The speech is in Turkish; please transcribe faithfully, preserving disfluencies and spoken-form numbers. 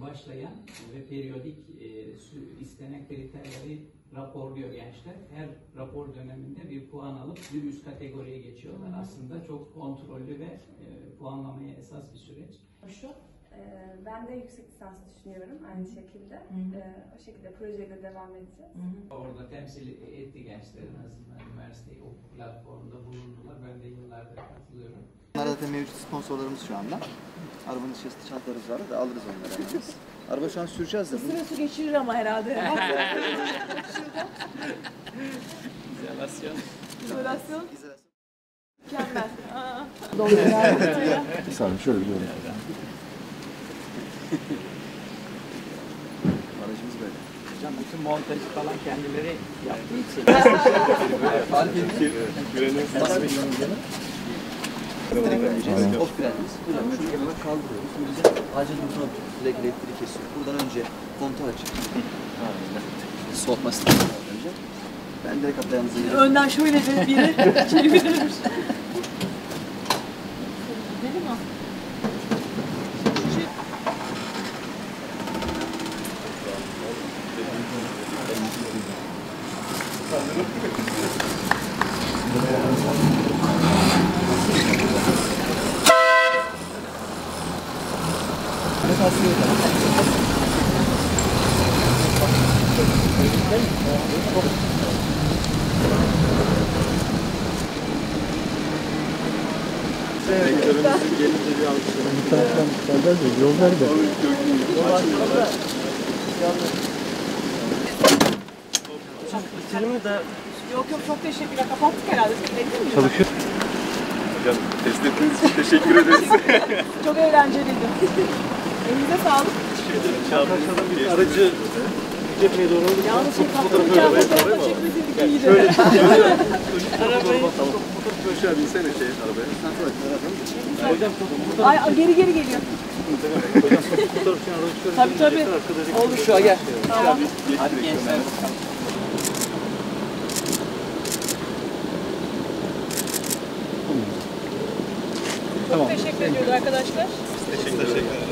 başlayan ve periyodik e, istenen kriterleri raporluyor gençler. Her rapor döneminde bir puan alıp bir üst kategoriye geçiyorlar. Aslında çok kontrollü ve e, puanlamaya esas bir süreç. Şu? Ee, ben de yüksek lisans düşünüyorum aynı şekilde. Ee, o şekilde projeyle devam edeceğiz. Hı hı. Orada temsil etti gençler, en azından üniversiteyi o platformda bulundular. Ben de yıllardır katılıyorum. Bunlar zaten mevcut sponsorlarımız şu anda. Arabanın içerisinde çantalarımız var da alırız onları hemen. Araba şu an süreceğiz de. Isıra su geçirir ama herhalde. İzolasyon. İzolasyon. İzolasyon. Mükemmel. Bir saniye şöyle bir dönüyor. Aracımız böyle. Hocam bütün montajı falan kendileri yaptığı için. Fark edin. Nasıl bir yönünde? Off frenimiz. Hocam şunu yanına kaldırıyoruz. Şimdi bize acil durma direkt elektriği kesiyor. Buradan önce kontağı açıp soğutma sistemi önce. Ben direkt hatta yalnız yine. Önden şöyle de biri çevirirmiş. Deli mi? Rektörümüzün gelince bir alkışlayalım. Bir taraftan tutarlar da yol nerede? Bitirir de... Yok yok çok teşekkürler. Kapattık herhalde. Bekledin mi? Çalışıyor. Hocam test ettiğiniz için teşekkür ederiz. Çok eğlenceliydi. Elinize sağlık. Arkadaşlardan bir aracı cepheye doğru alırız. Yalnız şey kapatırken fotoğrafla çekmeseydik iyiydi. Şöyle, şöyle. Arabayı. Fotoğrafı aşağı binsene şey arabaya. Hocam fotoğrafı. Ay geri geri geliyor. Hocam fotoğrafı için aracı şöyle. Tabii tabii. Olur şu an gel. Tamam. Hadi gençler. Çok teşekkür ediyoruz arkadaşlar. Teşekkür ederim.